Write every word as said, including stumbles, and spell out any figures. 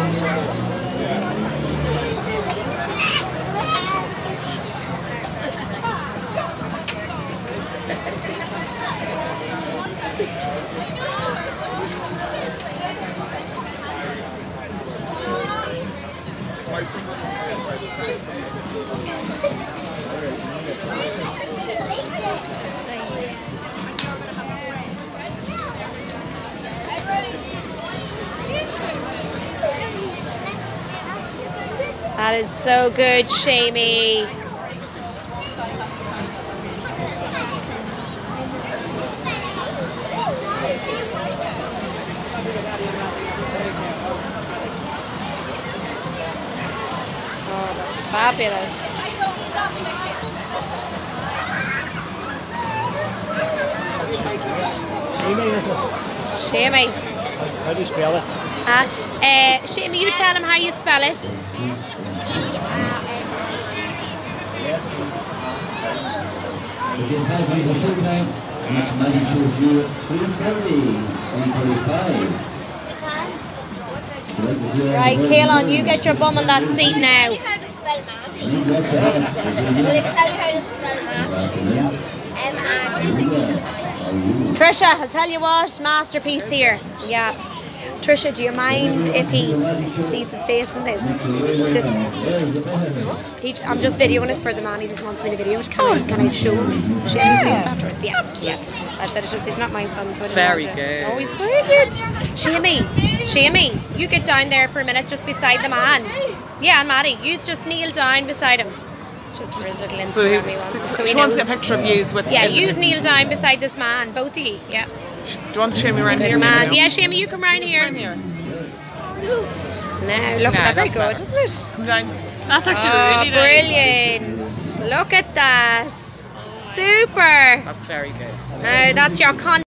That is so good, Shamey. Oh, that's fabulous. Shamey. How do you spell it? Huh? Uh, Shamey, you tell him how you spell it. Again, five minutes of showtime. Next Maddie chose you three thirty, three forty-five. Right, Kaelon, you get your bum on that seat now. Will it tell you how to spell Maddie? M A D D I. Trisha, I'll tell you what, masterpiece here. Yeah. Trisha, do you mind if he sees his face in this? this he, I'm just videoing it for the man. He just wants me to video it. Can, I, can I show him? Show him his face afterwards? Yeah. Yeah. I said it's just it's not my son, so I didn't Very want to. good. Oh, he's brilliant. Shamey, Shamey, you get down there for a minute just beside the man. Yeah, and Maddie, you just kneel down beside him. It's just for his little Instagram. So, he, he wants, so, so so he she wants to knows. get a picture of you with. Yeah, you kneel down beside this man, both of you. Yeah. Do you want to show me around here? Your man. now? Yeah, Shamey, you come round here. Around here. No, look Yeah, at that. Very that's good, better. isn't it? Come down. That's actually Oh, really nice. brilliant. Look at that. Super. That's very good. Now, that's your con.